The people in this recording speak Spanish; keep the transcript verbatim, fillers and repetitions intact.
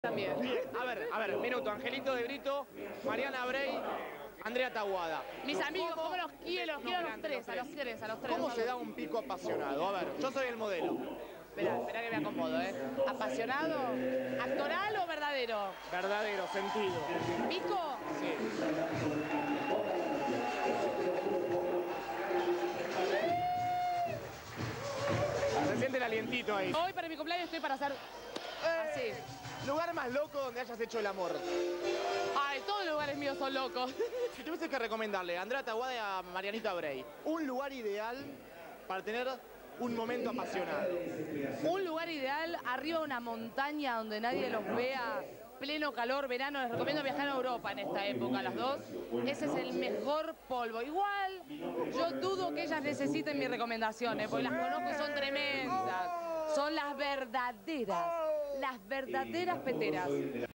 También. Bien, a ver, a ver, minuto. Angelito de Brito, Mariana Brey, Andrea Taboada. Mis amigos, ¿cómo los quiero? Los quiero a los tres, a los tres, a los tres. ¿Cómo se da un pico apasionado? A ver, yo soy el modelo. Espera, espera que me acomodo, ¿eh? ¿Apasionado? ¿Actoral o verdadero? Verdadero, sentido. ¿Pico? Sí. Se siente el alientito ahí. Hoy para mi cumpleaños estoy para hacer así. Lugar más loco donde hayas hecho el amor. Ay, todos los lugares míos son locos. Si tuviste que recomendarle a Andrea Taboada y a Marianita Brey un lugar ideal para tener un momento apasionado. Un lugar ideal, arriba de una montaña donde nadie los vea, pleno calor, verano. Les recomiendo viajar a Europa en esta época, las dos. Ese es el mejor polvo. Igual, yo dudo que ellas necesiten mis recomendaciones, porque las conozco y son tremendas. Son las verdaderas, las verdaderas peteras.